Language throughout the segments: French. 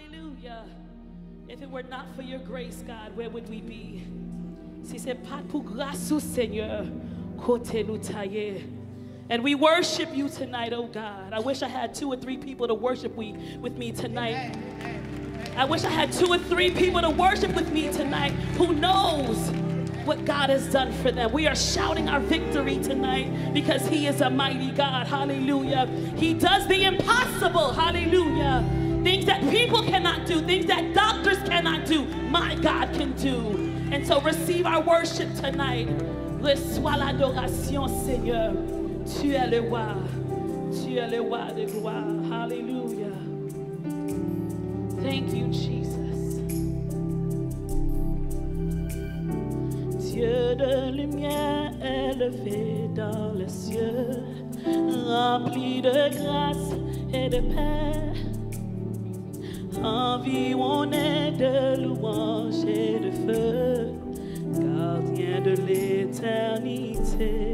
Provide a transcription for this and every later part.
Hallelujah. If it were not for your grace, God, where would we be? Si c'est pas pour grâce au Seigneur, côté nous taillé. And we worship you tonight, oh God. I wish I had 2 or 3 people to worship with me tonight. I wish I had 2 or 3 people to worship with me tonight who knows what God has done for them. We are shouting our victory tonight because he is a mighty God. Hallelujah. He does the impossible. Hallelujah. Things that people cannot do, things that doctors cannot do, my God can do. And so receive our worship tonight. Reçois l'adoration, Seigneur. Tu es le roi. Tu es le roi de gloire. Hallelujah. Thank you, Jesus. Dieu de lumière élevé dans les cieux, rempli de grâce et de paix, environné de louanges et de feu, gardien de l'éternité.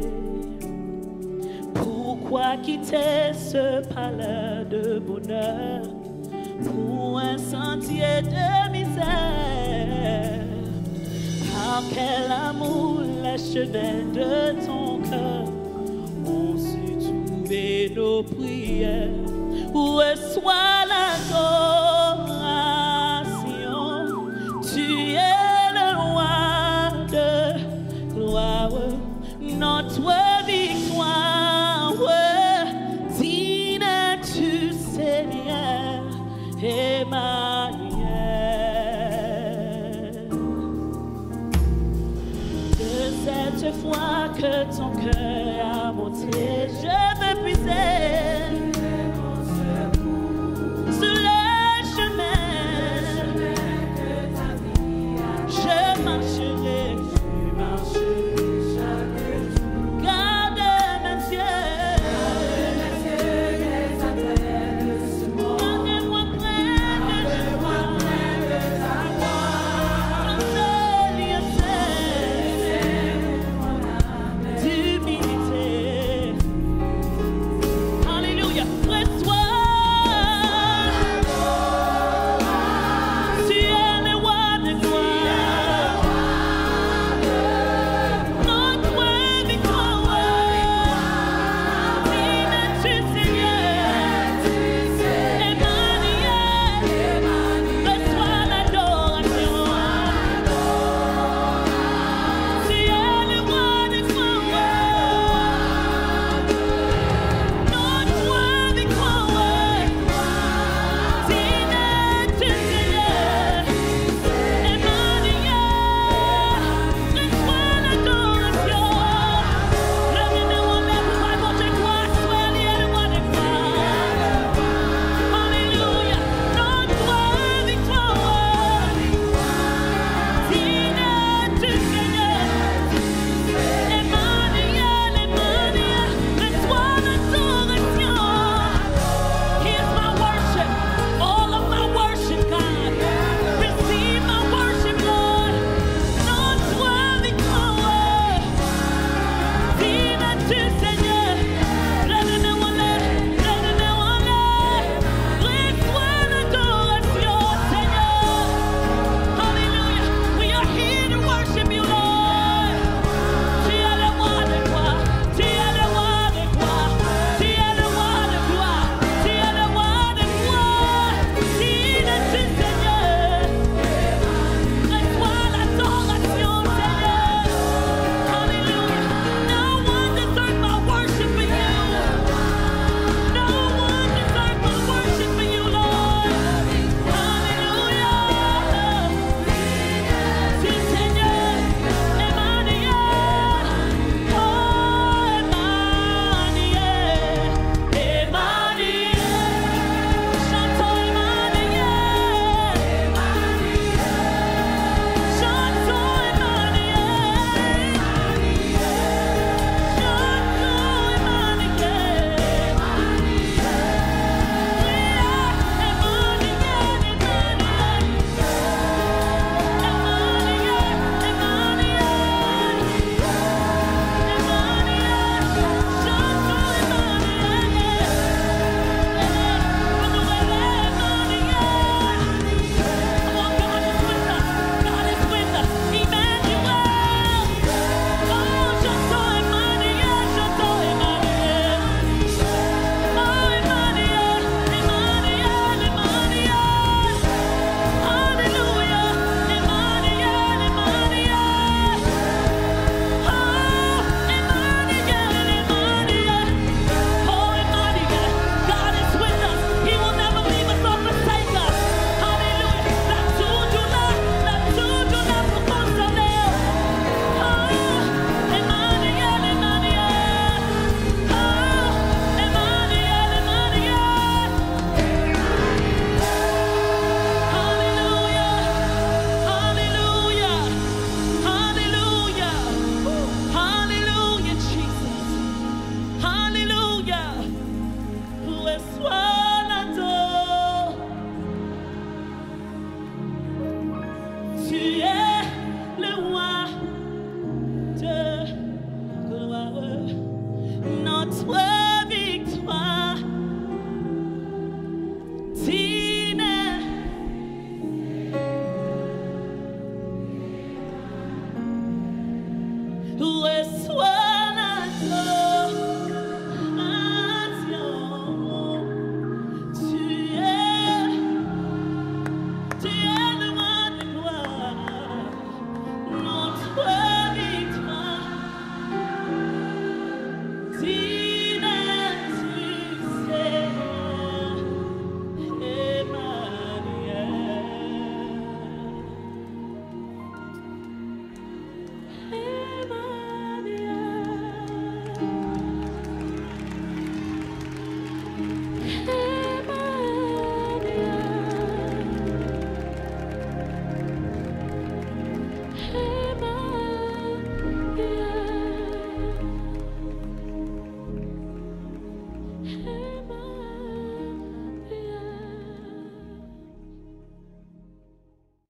Pourquoi quitter ce palais de bonheur pour un sentier de misère? Par quel amour les chemins de ton cœur ont su trouver nos prières? Reçois l'adoration, tu es le roi de gloire, notre victoire, digne tu Seigneur, Emmanuel. De cette foi que ton cœur